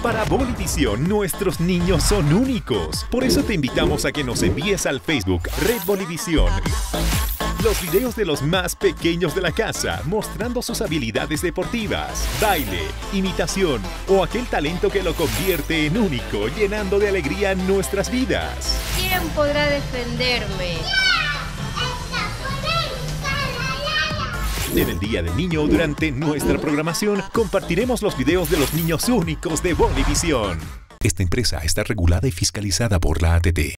Para Bolivisión, nuestros niños son únicos. Por eso te invitamos a que nos envíes al Facebook Red Bolivisión los videos de los más pequeños de la casa, mostrando sus habilidades deportivas, baile, imitación o aquel talento que lo convierte en único, llenando de alegría nuestras vidas. ¿Quién podrá defenderme? En el Día del Niño, durante nuestra programación, compartiremos los videos de los niños únicos de Bolivisión. Esta empresa está regulada y fiscalizada por la ATT.